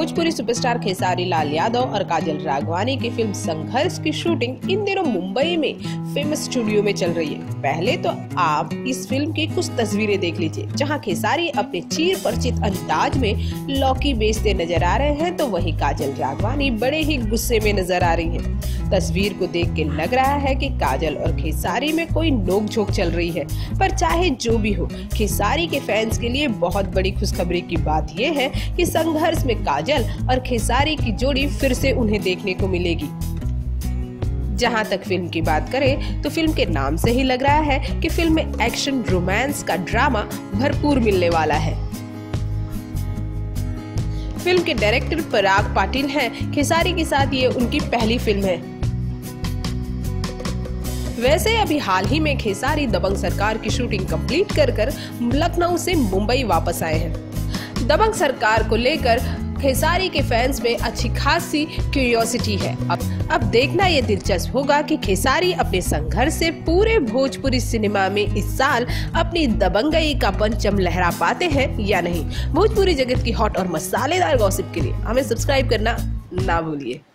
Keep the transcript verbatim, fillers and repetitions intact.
Bhojpuri superstar Khesari Lal Yadav और काजल राघवानी की film संघर्ष की शूटिंग इन दिनों मुंबई में फेमस स्टूडियो में चल रही है। पहले तो आप इस फिल्म की कुछ तस्वीरें देख लीजिए, जहां खेसारी अपने चीर परिचित अंदाज में लौकी बेचते नजर आ रहे हैं, तो वहीं काजल राघवानी बड़े ही गुस्से में नजर आ रही हैं। तस्वीर को देख के लग रहा है कि काजल और खेसारी में कोई नोकझोंक चल रही है, पर चाहे जो भी हो, खेसारी के फैंस के लिए बहुत बड़ी खुशखबरी की बात यह है कि संघर्ष में काजल और खेसारी की जोड़ी फिर से उन्हें देखने को मिलेगी। जहां तक फिल्म की बात करें तो फिल्म के नाम से ही लग रहा है कि फिल्म में एक्शन रोमांस का ड्रामा भरपूर मिलने वाला है। फिल्म के डायरेक्टर पराग पाटिल हैं। खेसारी के साथ ये उनकी पहली फिल्म है। वैसे अभी हाल ही में खेसारी दबंग सरकार की शूटिंग कंप्लीट कर कर लखनऊ से मुंबई वापस आए हैं। दबंग सरकार को लेकर खेसारी के फैंस में अच्छी खासी क्यूरियोसिटी है। अब अब देखना ये दिलचस्प होगा कि खेसारी अपने संघर्ष से पूरे भोजपुरी सिनेमा में इस साल अपनी दबंगई का परचम लहरा पाते हैं या नहीं। भोजपुरी जगत की हॉट और मसालेदार गॉसिप के लिए हमें सब्सक्राइब करना ना भूलिए।